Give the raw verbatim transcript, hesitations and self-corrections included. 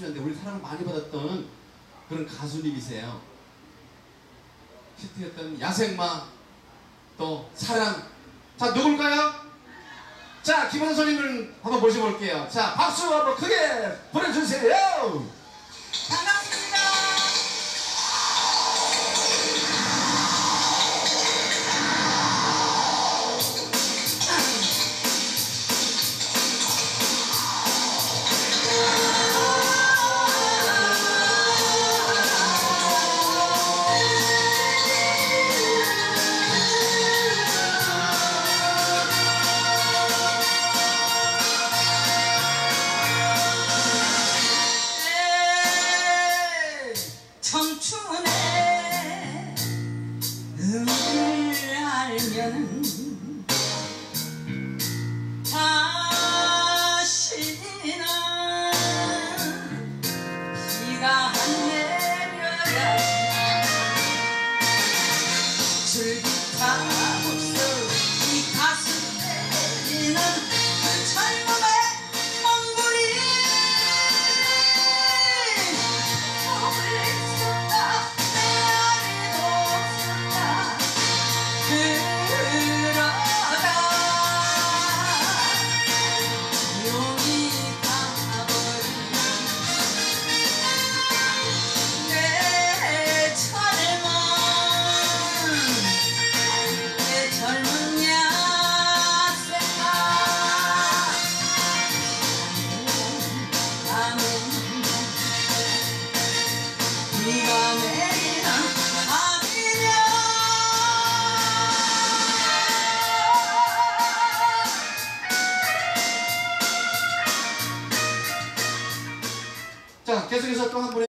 우리 사랑을 많이 받았던 그런 가수님이세요. 히트했던 야생마, 또 사랑. 자, 누굴까요? 자, 김원선 선생님을 한번 모셔볼게요. 자, 박수 한번 크게 보내주세요. 반갑습니다. 청춘의 의미를 알면 다시는 비가 안 내려야 줄기타 없어 이 가슴 때리는 그 젊음의 멍구리 비가 내리는 밤이면 자, 계속해서 또 한 분의